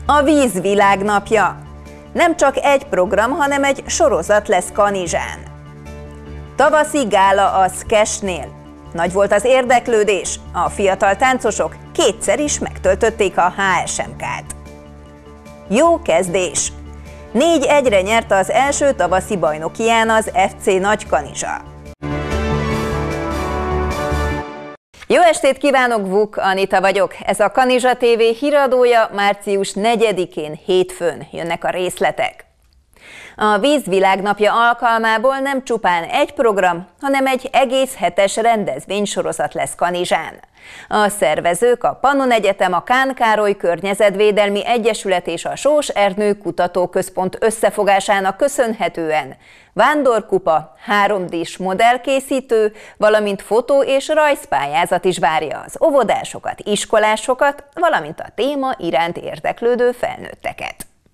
A víz világnapja. Nem csak egy program, hanem egy sorozat lesz Kanizsán. Tavaszi gála a Skesnél. Nagy volt az érdeklődés, a fiatal táncosok kétszer is megtöltötték a HSMK-t. Jó kezdés! 4-1-re nyert az első tavaszi bajnokián az FC Nagykanizsa. Jó estét kívánok, Vuk Anita vagyok. Ez a Kanizsa TV híradója, március 4-én hétfőn jönnek a részletek. A Víz világnapja alkalmából nem csupán egy program, hanem egy egész hetes rendezvénysorozat lesz Kanizsán. A szervezők a Pannon Egyetem, a Kán Károly Környezetvédelmi Egyesület és a Sós Ernő Kutatóközpont összefogásának köszönhetően vándorkupa, 3D-s modellkészítő, valamint fotó- és rajzpályázat is várja az óvodásokat, iskolásokat, valamint a téma iránt érdeklődő felnőtteket.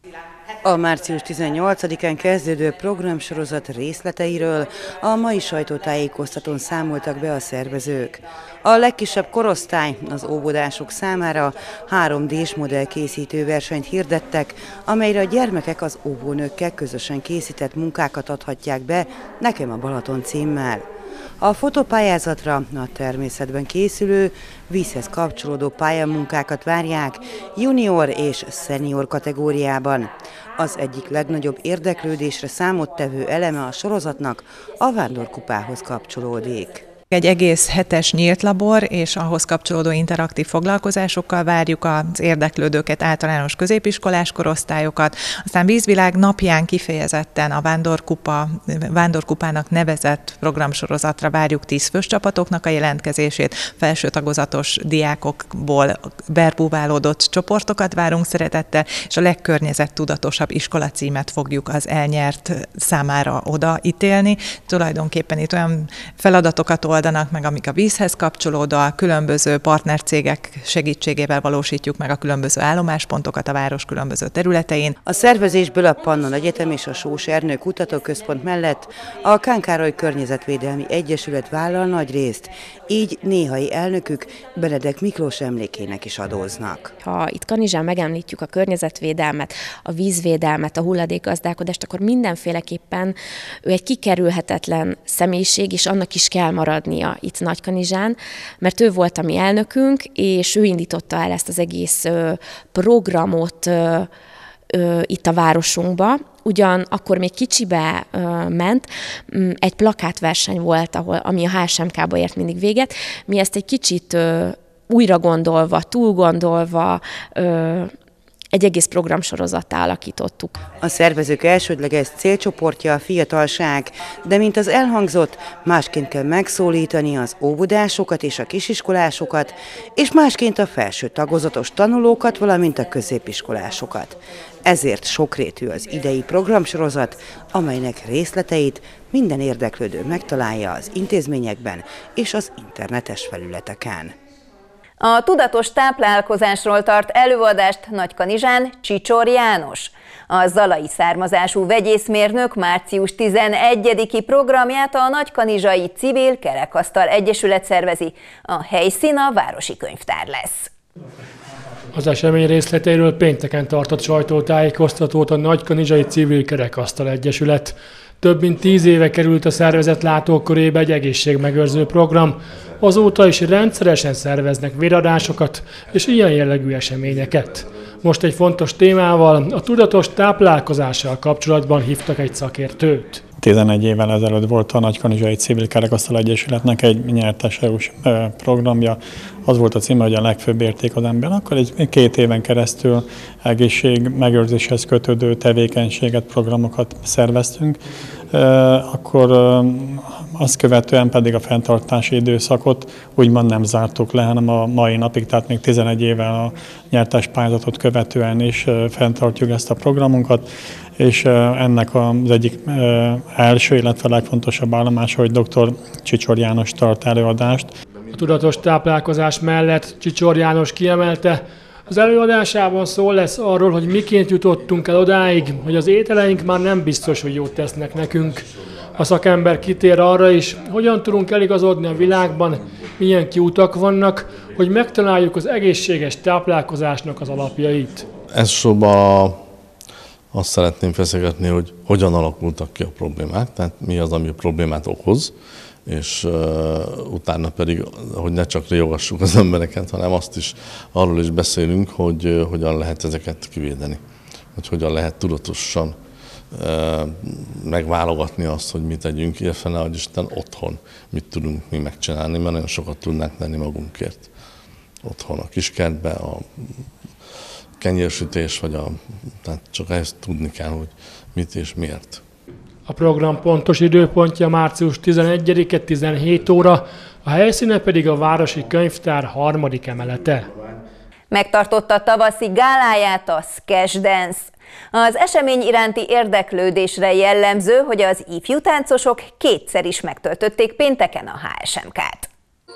A március 18-án kezdődő programsorozat részleteiről a mai sajtótájékoztatón számoltak be a szervezők. A legkisebb korosztály, az óvodások számára 3D-s modellkészítő versenyt hirdettek, amelyre a gyermekek az óvónőkkel közösen készített munkákat adhatják be Nekem a Balaton címmel. A fotopályázatra a természetben készülő, vízhez kapcsolódó pályamunkákat várják junior és szenior kategóriában. Az egyik legnagyobb érdeklődésre számot tevő eleme a sorozatnak a vándorkupához kapcsolódik. Egy egész hetes nyílt labor és ahhoz kapcsolódó interaktív foglalkozásokkal várjuk az érdeklődőket, általános középiskolás korosztályokat. Aztán Vízvilág napján kifejezetten a vándorkupának nevezett programsorozatra várjuk 10 fős csapatoknak a jelentkezését. Felső tagozatos diákokból verbúválódott csoportokat várunk szeretettel, és a legkörnyezettudatosabb iskolacímet fogjuk az elnyert számára odaítélni. Tulajdonképpen itt olyan feladatokat oldanak meg, amik a vízhez kapcsolódóak, különböző partnercégek segítségével valósítjuk meg a különböző állomáspontokat a város különböző területein. A szervezésből a Pannon Egyetem és a Sós Ernő Kutatóközpont mellett a Kán Károly Környezetvédelmi Egyesület vállal nagy részt, így néhai elnökük Benedek Miklós emlékének is adóznak. Ha itt Kanizsán megemlítjük a környezetvédelmet, a vízvédelmet, a hulladékgazdálkodást, akkor mindenféleképpen ő egy kikerülhetetlen személyiség, és annak is kell maradnia itt Nagykanizsán, mert ő volt a mi elnökünk, és ő indította el ezt az egész programot itt a városunkba. Ugyan akkor még kicsibe ment, egy plakátverseny volt, ami a HSMK-ba ért mindig véget. Mi ezt egy kicsit újra gondolva, túlgondolva, egy egész programsorozattá alakítottuk. A szervezők elsődleges célcsoportja a fiatalság, de mint az elhangzott, másként kell megszólítani az óvodásokat és a kisiskolásokat, és másként a felső tagozatos tanulókat, valamint a középiskolásokat. Ezért sokrétű az idei programsorozat, amelynek részleteit minden érdeklődő megtalálja az intézményekben és az internetes felületeken. A tudatos táplálkozásról tart előadást Nagykanizsán Csicsor János. A zalai származású vegyészmérnök március 11-i programját a Nagykanizsai Civil Kerekasztal Egyesület szervezi. A helyszín a Városi Könyvtár lesz. Az esemény részleteiről pénteken tartott sajtótájékoztatót a Nagykanizsai Civil Kerekasztal Egyesület. Több mint 10 éve került a szervezet látókörébe egy egészségmegőrző program, azóta is rendszeresen szerveznek véradásokat és ilyen jellegű eseményeket. Most egy fontos témával, a tudatos táplálkozással kapcsolatban hívtak egy szakértőt. 11 évvel ezelőtt volt a Nagykanizsai Civil Kerekasztal Egyesületnek egy nyertes EU-s programja. Az volt a címe, hogy a legfőbb érték az ember. Akkor egy 2 éven keresztül egészségmegőrzéshez kötődő tevékenységet, programokat szerveztünk. Akkor azt követően pedig a fenntartási időszakot úgymond nem zártuk le, hanem a mai napig, tehát még 11 évvel a nyertes pályázatot követően is fenntartjuk ezt a programunkat, és ennek az egyik első, illetve legfontosabb állomása, hogy dr. Csicsor János tart előadást. A tudatos táplálkozás mellett Csicsor János kiemelte, az előadásában szó lesz arról, hogy miként jutottunk el odáig, hogy az ételeink már nem biztos, hogy jót tesznek nekünk. A szakember kitér arra is, hogyan tudunk eligazodni a világban, milyen kiutak vannak, hogy megtaláljuk az egészséges táplálkozásnak az alapjait. Elsősorban azt szeretném feszegetni, hogy hogyan alakultak ki a problémák, tehát mi az, ami a problémát okoz, és utána pedig, hogy ne csak riogassuk az embereket, hanem azt is, arról is beszélünk, hogy hogyan lehet ezeket kivédeni, hogy hogyan lehet tudatosan megválogatni azt, hogy mit tegyünk, illetve nehogy Isten otthon mit tudunk mi megcsinálni, mert nagyon sokat tudnánk tenni magunkért. Otthon a kiskertbe, a kenyérsütés, tehát csak ezt tudni kell, hogy mit és miért. A program pontos időpontja március 11-e 17 óra, a helyszíne pedig a Városi Könyvtár 3. emelete. Megtartotta tavaszi gáláját a Sketch Dance. Az esemény iránti érdeklődésre jellemző, hogy az ifjú táncosok kétszer is megtöltötték pénteken a HSMK-t.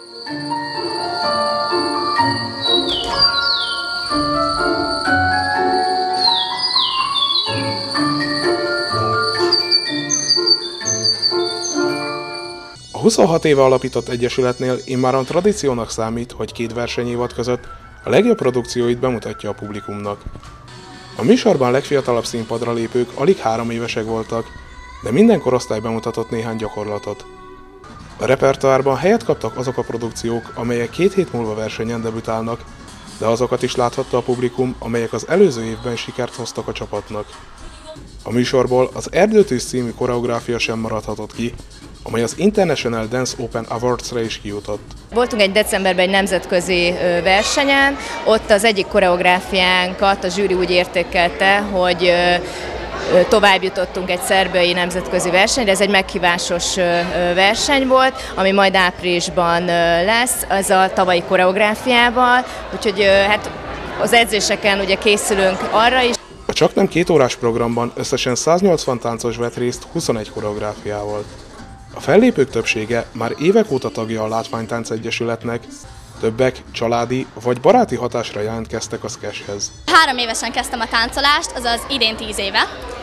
A 26 éve alapított egyesületnél immáron tradíciónak számít, hogy 2 versenyévad között a legjobb produkcióit bemutatja a publikumnak. A műsorban legfiatalabb színpadra lépők alig 3 évesek voltak, de minden korosztály bemutatott néhány gyakorlatot. A repertoárban helyet kaptak azok a produkciók, amelyek 2 hét múlva versenyen debütálnak, de azokat is láthatta a publikum, amelyek az előző évben sikert hoztak a csapatnak. A műsorból az Erdőtűz című koreográfia sem maradhatott ki, amely az International Dance Open Awards-ra is kijutott. Voltunk egy decemberben egy nemzetközi versenyen, ott az egyik koreográfiánkat a zsűri úgy értékelte, hogy tovább jutottunk egy szerbiai nemzetközi versenyre, ez egy meghívásos verseny volt, ami majd áprilisban lesz, az a tavalyi koreográfiával, úgyhogy hát az edzéseken ugye készülünk arra is. A csaknem 2 órás programban összesen 180 táncos vett részt 21 koreográfiával. A fellépők többsége már évek óta tagja a Látványtánc Egyesületnek, többek családi vagy baráti hatásra jelentkeztek a sketchhez. 3 évesen kezdtem a táncolást, azaz idén 10 éve.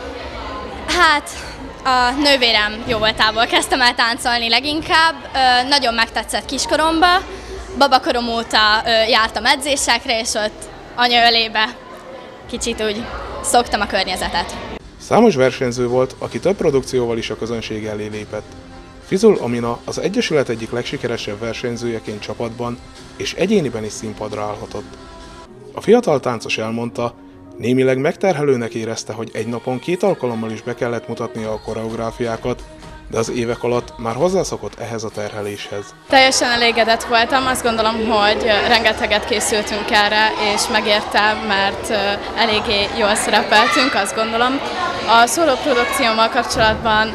Hát a nővérem jóvoltából kezdtem el táncolni leginkább, nagyon megtetszett kiskoromban, babakorom óta jártam edzésekre, és ott anya ölébe kicsit úgy szoktam a környezetet. Számos versenyző volt, aki több produkcióval is a közönség elé lépett. Fizul Amina az Egyesület egyik legsikeresebb versenyzőjeként csapatban és egyéniben is színpadra állhatott. A fiatal táncos elmondta, némileg megterhelőnek érezte, hogy egy napon 2 alkalommal is be kellett mutatnia a koreográfiákat, de az évek alatt már hozzászokott ehhez a terheléshez. Teljesen elégedett voltam, azt gondolom, hogy rengeteget készültünk erre, és megértem, mert eléggé jól szerepeltünk, azt gondolom. A szólóprodukciómmal kapcsolatban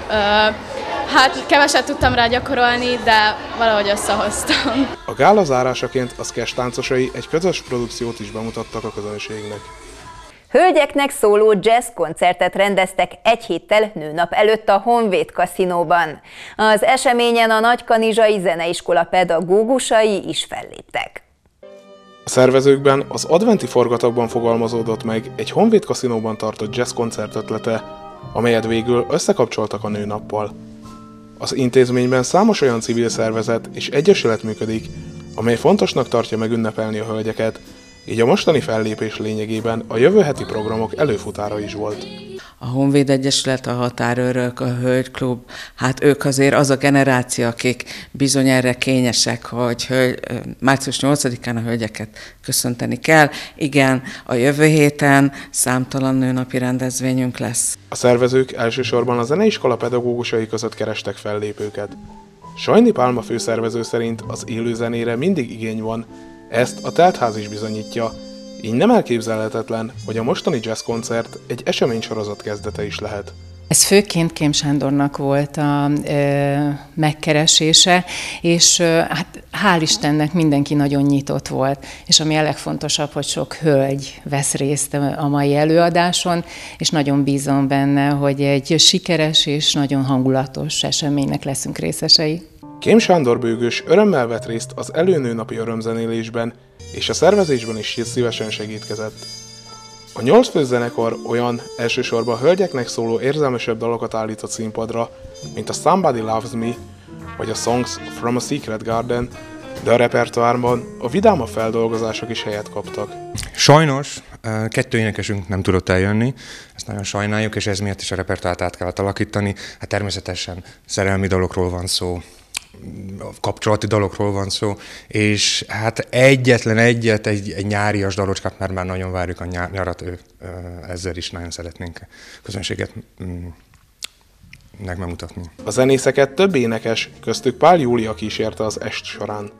hát keveset tudtam rá gyakorolni, de valahogy összehoztam. A gála zárásaként a sketch táncosai egy közös produkciót is bemutattak a közönségnek. Hölgyeknek szóló jazz koncertet rendeztek egy héttel nőnap előtt a Honvéd kaszinóban. Az eseményen a Nagykanizsai Zeneiskola pedagógusai is felléptek. A szervezőkben az adventi forgatagban fogalmazódott meg egy Honvéd kaszinóban tartott jazz koncert ötlete, amelyet végül összekapcsoltak a nőnappal. Az intézményben számos olyan civil szervezet és egyesület működik, amely fontosnak tartja megünnepelni a hölgyeket, így a mostani fellépés lényegében a jövő heti programok előfutára is volt. A Honvéd Egyesület, a Határőrök, a Hölgyklub, hát ők azért az a generáció, akik bizony erre kényesek, hogy március 8-án a hölgyeket köszönteni kell. Igen, a jövő héten számtalan nőnapi rendezvényünk lesz. A szervezők elsősorban a zeneiskola pedagógusai között kerestek fellépőket. Sajni Pálma főszervező szerint az élő zenére mindig igény van, ezt a teltház is bizonyítja, így nem elképzelhetetlen, hogy a mostani jazzkoncert egy eseménysorozat kezdete is lehet. Ez főként Kém Sándornak volt a megkeresése, és hát hál' Istennek mindenki nagyon nyitott volt, és ami a legfontosabb, hogy sok hölgy vesz részt a mai előadáson, és nagyon bízom benne, hogy egy sikeres és nagyon hangulatos eseménynek leszünk részesei. Kém Sándor bőgős örömmel vett részt az előnőnapi örömzenélésben, és a szervezésben is szívesen segítkezett. A 8 fős zenekar olyan, elsősorban hölgyeknek szóló érzelmesebb dalokat állított színpadra, mint a Somebody Loves Me, vagy a Songs from a Secret Garden, De a repertoárban a vidámabb feldolgozások is helyet kaptak. Sajnos 2 énekesünk nem tudott eljönni, ezt nagyon sajnáljuk, és ez miatt is a repertoárt át kellett alakítani. Hát természetesen szerelmi dalokról van szó, kapcsolati dalokról van szó, és hát egy nyárias dalocskát, mert már nagyon várjuk a nyarat, ezzel is nagyon szeretnénk közönséget megmutatni. A zenészeket több énekes, köztük Pál Júlia kísérte az est során.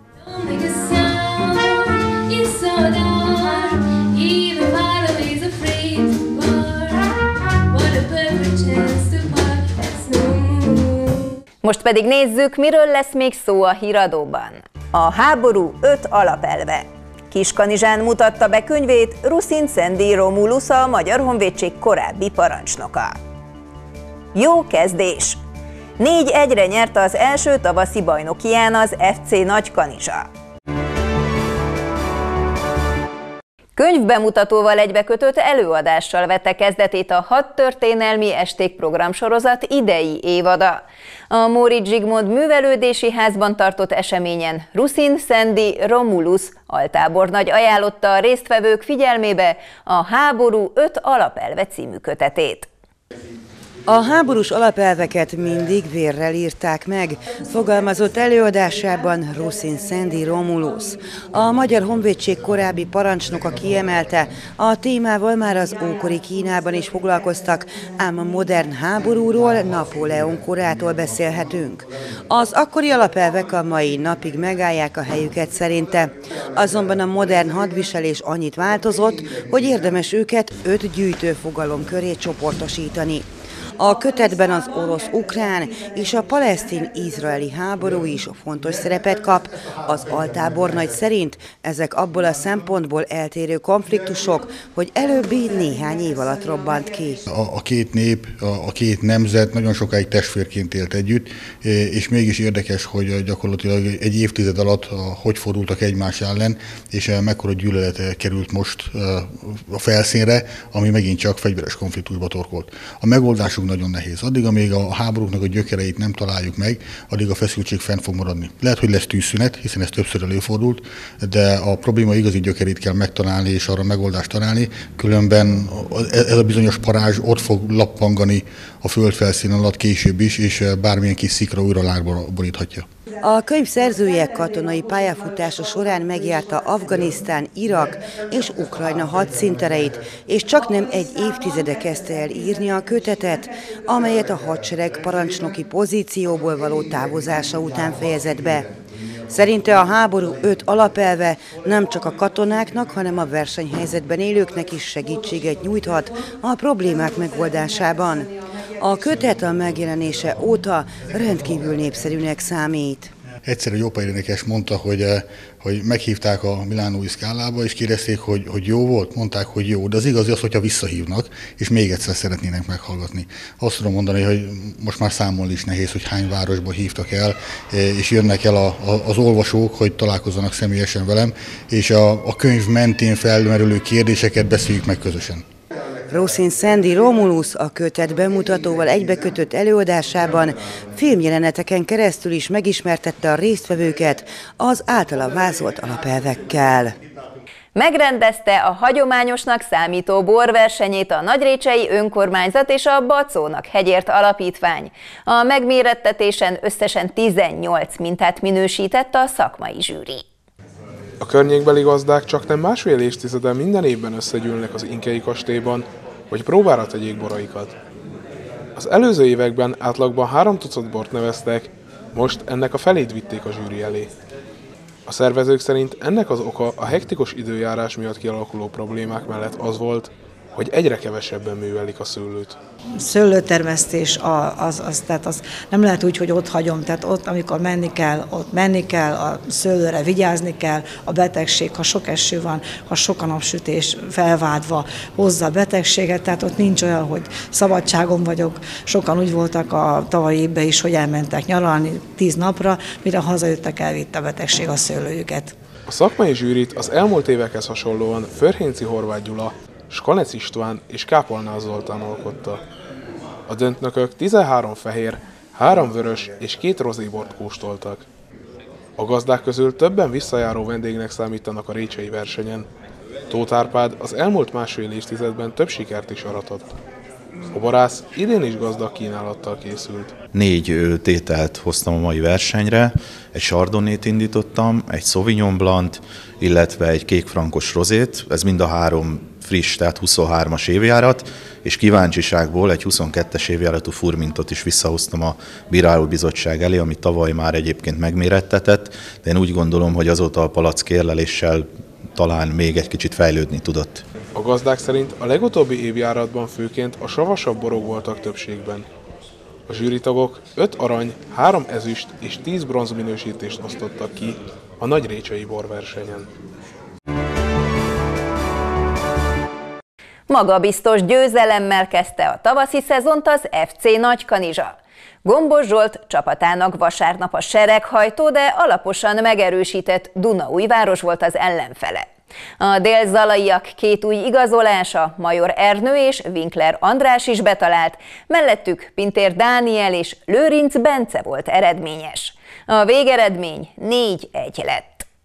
Most pedig nézzük, miről lesz még szó a híradóban. A háború 5 alapelve. Kiskanizsán mutatta be könyvét Rusin Szendi Romulus, a Magyar Honvédség korábbi parancsnoka. Jó kezdés! 4-1-re nyerte az első tavaszi bajnokián az FC Nagykanizsa. Könyvbemutatóval egybekötött előadással vette kezdetét a 6 történelmi esték programsorozat idei évada. A Móricz Zsigmond Művelődési Házban tartott eseményen Rusin Szendi Romulus altábornagy ajánlotta a résztvevők figyelmébe a Háború 5 alapelve című kötetét. A háborús alapelveket mindig vérrel írták meg, fogalmazott előadásában Rusin Szendi Romulus. A Magyar Honvédség korábbi parancsnoka kiemelte, a témával már az ókori Kínában is foglalkoztak, ám a modern háborúról Napóleon korától beszélhetünk. Az akkori alapelvek a mai napig megállják a helyüket szerinte. Azonban a modern hadviselés annyit változott, hogy érdemes őket 5 gyűjtőfogalom köré csoportosítani. A kötetben az orosz-ukrán és a palesztin-izraeli háború is fontos szerepet kap. Az altábornagy szerint ezek abból a szempontból eltérő konfliktusok, hogy előbbi néhány év alatt robbant ki. A két nép, a két nemzet nagyon sokáig testvérként élt együtt, és mégis érdekes, hogy gyakorlatilag egy évtized alatt hogy fordultak egymás ellen, és mekkora gyűlölet került most a felszínre, ami megint csak fegyveres konfliktusba torkolt. A megoldásuk nagyon nehéz. Addig, amíg a háborúknak a gyökereit nem találjuk meg, addig a feszültség fenn fog maradni. Lehet, hogy lesz tűzszünet, hiszen ez többször előfordult, de a probléma igazi gyökerét kell megtalálni és arra megoldást találni, különben ez a bizonyos parázs ott fog lappangani a földfelszín alatt később is, és bármilyen kis szikra újra lágba boríthatja. A könyv szerzője katonai pályafutása során megjárta Afganisztán, Irak és Ukrajna hadszíntereit, és csaknem egy évtizede kezdte el írni a kötetet, amelyet a hadsereg parancsnoki pozícióból való távozása után fejezett be. Szerinte a háború 5 alapelve nem csak a katonáknak, hanem a versenyhelyzetben élőknek is segítséget nyújthat a problémák megoldásában. A kötet a megjelenése óta rendkívül népszerűnek számít. Egyszer egy óperaénekes mondta, hogy meghívták a Milánói Scálába, és kérdezték, hogy jó volt? Mondták, hogy jó, de az igazi az, hogyha visszahívnak, és még egyszer szeretnének meghallgatni. Azt tudom mondani, hogy most már számolni is nehéz, hogy hány városba hívtak el, és jönnek el az olvasók, hogy találkozzanak személyesen velem, és a könyv mentén felmerülő kérdéseket beszéljük meg közösen. Rusin Szendi Romulus a kötet bemutatóval egybekötött előadásában filmjeleneteken keresztül is megismertette a résztvevőket az általa vázolt alapelvekkel. Megrendezte a hagyományosnak számító borversenyét a Nagyrécsei Önkormányzat és a Bacónak Hegyért Alapítvány. A megmérettetésen összesen 18 mintát minősített a szakmai zsűri. A környékbeli gazdák csaknem másfél évtizeden minden évben összegyűlnek az Inkei kastélyban, hogy próbára tegyék boraikat. Az előző években átlagban 3 tucat bort neveztek, most ennek a felét vitték a zsűri elé. A szervezők szerint ennek az oka a hektikus időjárás miatt kialakuló problémák mellett az volt, hogy egyre kevesebben művelik a szőlőt. Szőlőtermesztés, tehát az nem lehet úgy, hogy ott hagyom, tehát ott, amikor menni kell, ott menni kell, a szőlőre vigyázni kell, a betegség, ha sok eső van, ha sok a napsütés felvádva hozza a betegséget, tehát ott nincs olyan, hogy szabadságon vagyok. Sokan úgy voltak a tavalyi évben is, hogy elmentek nyaralni 10 napra, mire hazajöttek, elvitte a betegség a szőlőjüket. A szakmai zsűrit az elmúlt évekhez hasonlóan Förhénci Horváth Gyula, Skanec István és Kápolnás Zoltán alkotta. A döntnökök 13 fehér, 3 vörös és 2 rozébort kóstoltak. A gazdák közül többen visszajáró vendégnek számítanak a récsei versenyen. Tóth Árpád az elmúlt másfél évtizedben több sikert is aratott. A borász idén is gazdag kínálattal készült. 4 tételt hoztam a mai versenyre, egy Chardonnay-t indítottam, egy Sauvignon Blanc, illetve egy kékfrankos rozét, ez mind a 3 friss, tehát 23-as évjárat, és kíváncsiságból egy 22-es évjáratú furmintot is visszahoztam a bírálóbizottság elé, ami tavaly már egyébként megmérettetett, de én úgy gondolom, hogy azóta a palack érleléssel talán még egy kicsit fejlődni tudott. A gazdák szerint a legutóbbi évjáratban főként a savasabb borok voltak többségben. A zsűritagok 5 arany, 3 ezüst és 10 bronz minősítést osztottak ki a nagyrécsei borversenyen. Magabiztos győzelemmel kezdte a tavaszi szezont az FC Nagykanizsa. Gombos Zsolt csapatának vasárnap a sereghajtó, de alaposan megerősített Dunaújváros volt az ellenfele. A délzalaiak 2 új igazolása, Major Ernő és Winkler András is betalált, mellettük Pintér Dániel és Lőrinc Bence volt eredményes. A végeredmény 4-1 lett.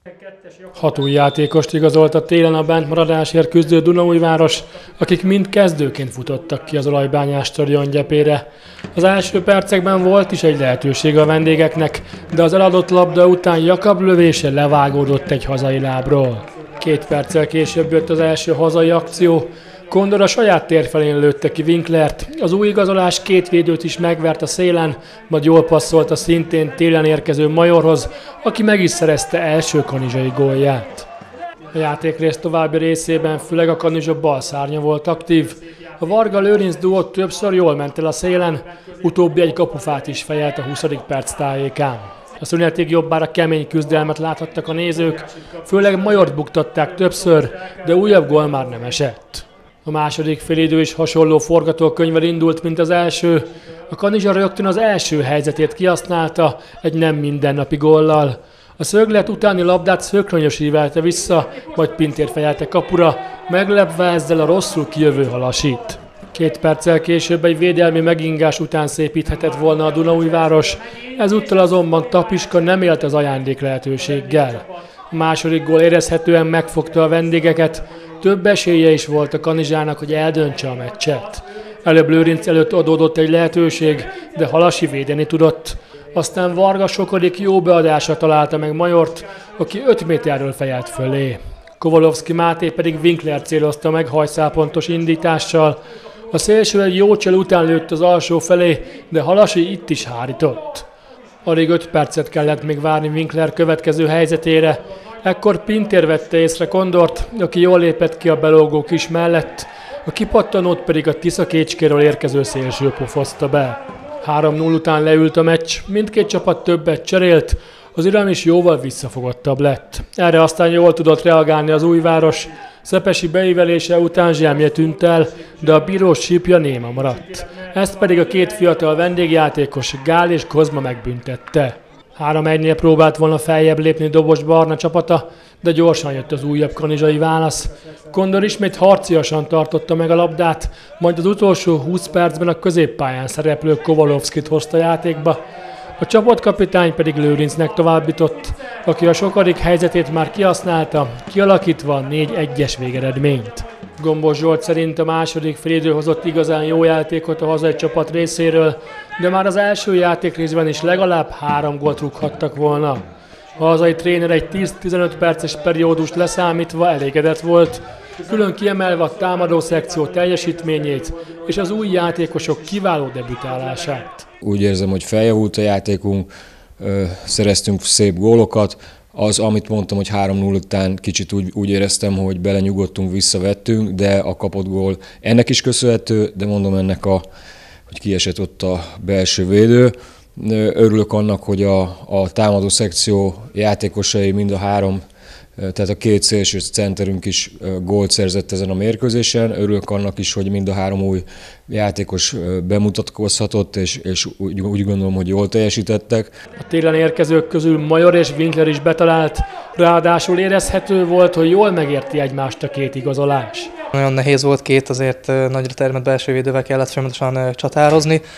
6 új játékost igazolt a télen a bentmaradásért küzdő Dunaújváros, akik mind kezdőként futottak ki az olajbányás stadion gyepére. Az első percekben volt is egy lehetőség a vendégeknek, de az eladott labda után Jakab lövése levágódott egy hazai lábról. 2 perccel később jött az első hazai akció. Kondor a saját tér felén lőtte ki Winklert, az új igazolás 2 védőt is megvert a szélen, majd jól passzolt a szintén télen érkező Majorhoz, aki meg is szerezte első kanizsai gólját. A játékrész további részében főleg a Kanizsa bal szárnya volt aktív. A Varga-Lőrinc duó többször jól ment el a szélen, utóbbi egy kapufát is fejelt a 20. perc tájékán. A szünetig jobbára kemény küzdelmet láthattak a nézők, főleg Majort buktatták többször, de újabb gól már nem esett. A második félidő is hasonló forgatókönyvvel indult, mint az első. A Kanizsa rögtön az első helyzetét kihasználta egy nem mindennapi góllal. A szöglet utáni labdát Szökrönyös ívelte vissza, majd Pintér fejelte kapura, meglepve ezzel a rosszul kijövő Halasit. 2 perccel később egy védelmi megingás után szépíthetett volna a Dunaújváros, ezúttal azonban Tapiska nem élt az ajándék lehetőséggel. A második gól érezhetően megfogta a vendégeket, több esélye is volt a Kanizsának, hogy eldöntse a meccset. Előbb Lőrinc előtt adódott egy lehetőség, de Halasi védeni tudott. Aztán Varga sokadik jó beadása találta meg Majort, aki 5 méterről fejelt fölé. Kovalovszki Máté pedig Winkler célozta meg hajszálpontos indítással. A szélső egy jó csel után lőtt az alsó felé, de Halasi itt is hárított. Alig 5 percet kellett még várni Winkler következő helyzetére. Ekkor Pintér vette észre Kondort, aki jól lépett ki a belógó kis mellett, a kipattanót pedig a Tiszakécskéről érkező szélső pofozta be. 3-0 után leült a meccs, mindkét csapat többet cserélt, az iram is jóval visszafogottabb lett. Erre aztán jól tudott reagálni az Újváros, Szepesi beívelése után zsemje tűnt el, de a bírós sípja néma maradt. Ezt pedig a 2 fiatal vendégjátékos, Gál és Kozma megbüntette. 3-1-nél próbált volna feljebb lépni Dobos Barna csapata, de gyorsan jött az újabb kanizsai válasz. Kondor ismét harciasan tartotta meg a labdát, majd az utolsó 20 percben a középpályán szereplő Kovalovszkit hozta játékba. A csapatkapitány pedig Lőrincnek továbbított, aki a sokadik helyzetét már kihasználta, kialakítva 4-1-es végeredményt. Gombos Zsolt szerint a második félidő hozott igazán jó játékot a hazai csapat részéről, de már az első játékrészben is legalább 3 gólt rúghattak volna. A hazai tréner egy 10-15 perces periódust leszámítva elégedett volt, külön kiemelve a támadó szekció teljesítményét és az új játékosok kiváló debütálását. Úgy érzem, hogy feljavult a játékunk, szereztünk szép gólokat. Az, amit mondtam, hogy 3-0 után kicsit úgy éreztem, hogy belenyugodtunk, visszavettünk, de a kapott gól ennek is köszönhető, de mondom ennek, hogy kiesett ott a belső védő. Örülök annak, hogy a támadó szekció játékosai mind a 3, tehát a 2 szélső centerünk is gólt szerzett ezen a mérkőzésen. Örülök annak is, hogy mind a 3 új játékos bemutatkozhatott, és úgy gondolom, hogy jól teljesítettek. A télen érkezők közül Major és Winkler is betalált, ráadásul érezhető volt, hogy jól megérti egymást a 2 igazolás. Nagyon nehéz volt 2 azért nagyra termett belső védővel kellett folyamatosan csatározni.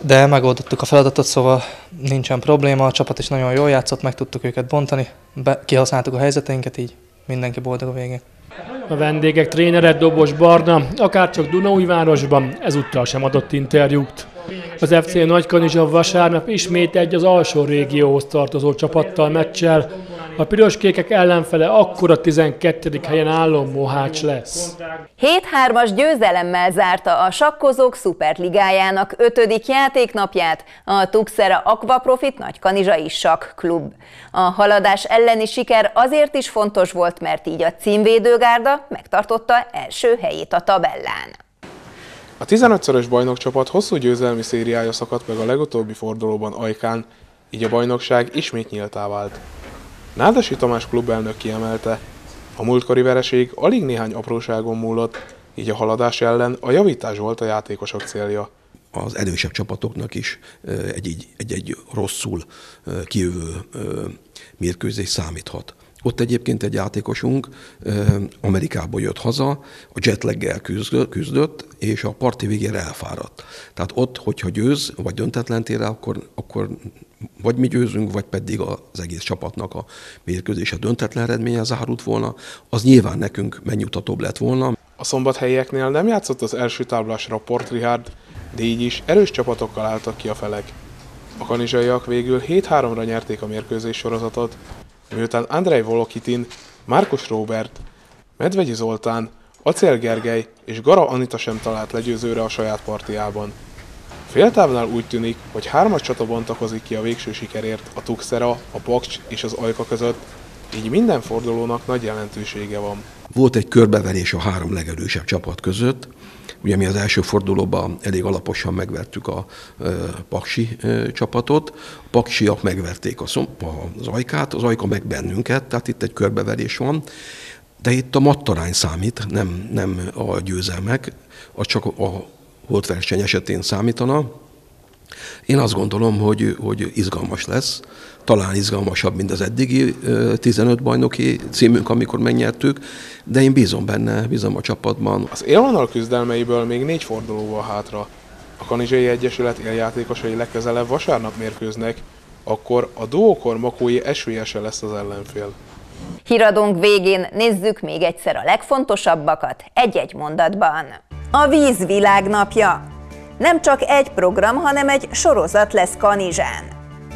de megoldottuk a feladatot, szóval nincsen probléma, a csapat is nagyon jól játszott, meg tudtuk őket bontani, kihasználtuk a helyzeteinket, így mindenki boldog a végén. A vendégek trénere Dobos Barna, akárcsak Dunaújvárosban, ezúttal sem adott interjút. Az FC Nagykanizsa vasárnap ismét egy az alsó régióhoz tartozó csapattal meccsel. A piroskékek ellenfele akkor a 12. helyen álló Mohács lesz. 7-3-as győzelemmel zárta a sakkozók szuperligájának 5. játéknapját a Tuxera Aquaprofit Nagykanizsai Sakklub. A haladás elleni siker azért is fontos volt, mert így a címvédőgárda megtartotta első helyét a tabellán. A 15-szörös bajnokcsapat hosszú győzelmi szériája szakadt meg a legutóbbi fordulóban Ajkán, így a bajnokság ismét nyíltá vált. Nádasi Tamás klubelnök kiemelte, a múltkori vereség alig néhány apróságon múlott, így a haladás ellen a javítás volt a játékosok célja. Az erősebb csapatoknak is egy rosszul kijövő mérkőzés számíthat. Ott egyébként egy játékosunk Amerikából jött haza, a jetlaggel küzdött, és a parti végére elfáradt. Tehát ott, hogyha győz, vagy döntetlen tér, akkor vagy mi győzünk, vagy pedig az egész csapatnak a mérkőzése döntetlen eredménye zárult volna, az nyilván nekünk megnyugtatóbb lett volna. A szombathelyieknél nem játszott az első táblásra Port Richard, de így is erős csapatokkal álltak ki a felek. A kanizsaiak végül 7-3-ra nyerték a mérkőzés sorozatot, miután Andrei Volokitin, Márkus Róbert, Medvegyi Zoltán, Acél Gergely és Gara Anita sem talált legyőzőre a saját partiában. Féltávnál úgy tűnik, hogy 3-as csata bontakozik ki a végső sikerért a Tuxera, a Paks és az Ajka között, így minden fordulónak nagy jelentősége van. Volt egy körbeverés a 3 legerősebb csapat között. Ugye mi az első fordulóban elég alaposan megvertük a paksi csapatot, a paksiak megverték az Ajkát, az Ajka meg bennünket, tehát itt egy körbeverés van, de itt a mattarány számít, nem a győzelmek, az csak a holtverseny esetén számítana. Én azt gondolom, hogy izgalmas lesz, talán izgalmasabb, mint az eddigi 15 bajnoki címünk, amikor megnyertük, de én bízom benne, bízom a csapatban. Az élvonal küzdelmeiből még 4 fordulóval hátra. A Kanizsai Egyesület éljátékosai legközelebb vasárnap mérkőznek, akkor a Duokor Makói esélyese lesz az ellenfél. Híradónk végén nézzük még egyszer a legfontosabbakat egy-egy mondatban. A Víz világnapja. Nem csak egy program, hanem egy sorozat lesz Kanizsán.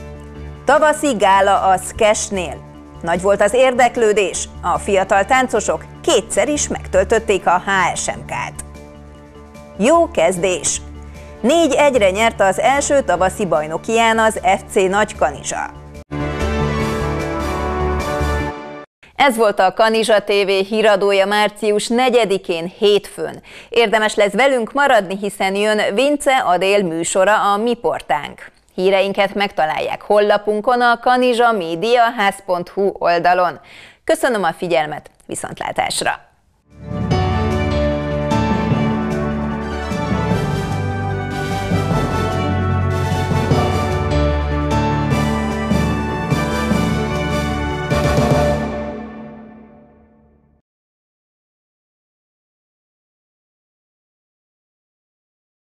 Tavaszi gála a Skesnél. Nagy volt az érdeklődés, a fiatal táncosok kétszer is megtöltötték a HSMK-t. Jó kezdés! 4-1-re nyerte az első tavaszi bajnokián az FC Nagykanizsa. Ez volt a Kanizsa TV híradója március 4-én hétfőn. Érdemes lesz velünk maradni, hiszen jön Vince Adél műsora, a Mi Portánk. Híreinket megtalálják honlapunkon, a kanizsamediaház.hu oldalon. Köszönöm a figyelmet, viszontlátásra!